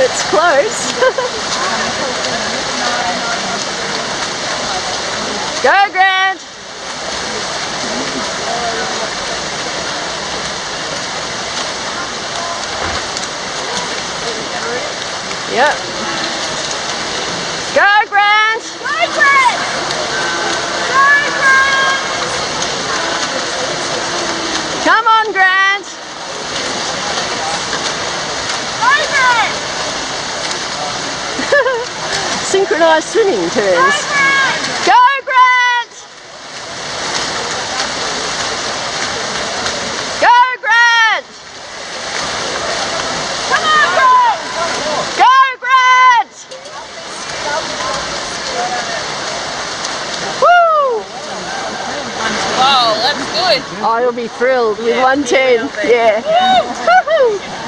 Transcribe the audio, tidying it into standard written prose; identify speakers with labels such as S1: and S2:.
S1: It's close. Go, Grant! Yep. Go, Grant!
S2: Go, Grant! Go, Grant!
S1: Come on, Grant!
S2: Go, Grant!
S1: Synchronized swimming turns.
S2: Go,
S1: Go, Grant! Go, Grant!
S2: come on, Grant!
S1: Go, Grant! Woo!
S3: Wow, that's good.
S1: Oh, you'll be thrilled with 110. Yeah. Woo-hoo!